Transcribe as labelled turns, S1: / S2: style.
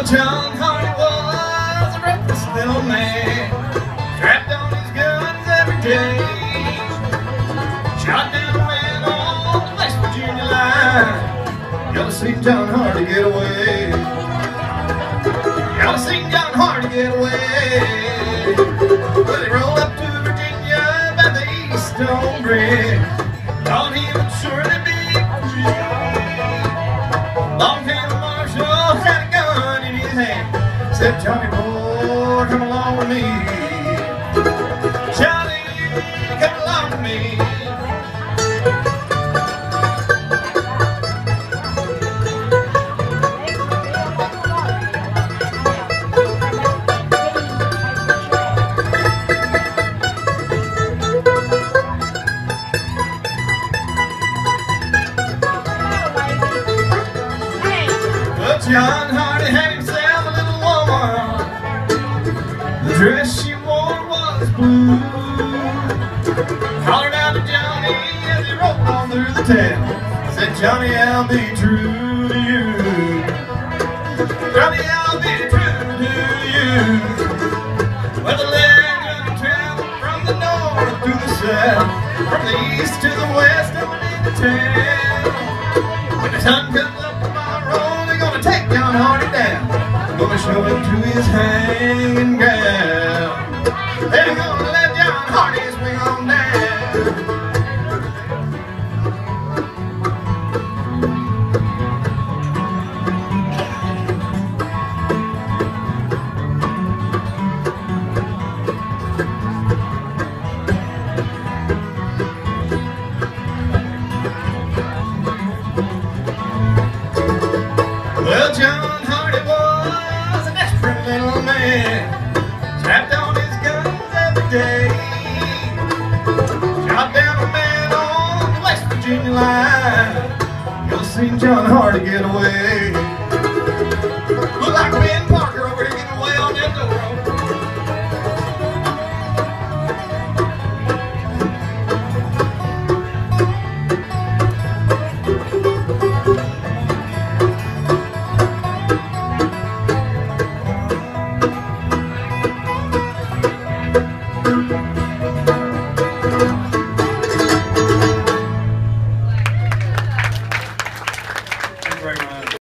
S1: Well, John Hardy was a reckless little man, strapped on his guns every day, shot down a man on the West Virginia line. You ought to see John Hardy get away. You ought to see John Hardy get away. Well, he rolled up to Virginia by the Eastern Bridge. Thought he would surely be free. Long-tailed Marshall had a gun in his hand. Said, Johnny boy, come along with me. Johnny, come along with me. John Hardy had himself a little woman. The dress she wore was blue. Hollered out to Johnny as he rolled on through the town. Said, Johnny, I'll be true to you. Johnny, I'll be true to you. Well, the legend traveled from the north to the south, from the east to the west, and went into town. When the sun comes up tomorrow, they're gonna take John Hardy down. They're gonna show him to his hanging ground. They're gonna let John Hardy swing on down. Well, John Hardy was a desperate little man, strapped on his guns every day, shot down a man on the West Virginia line. You'll see John Hardy get away. Look like Ben Parker over here getting away on that dobro. Very much.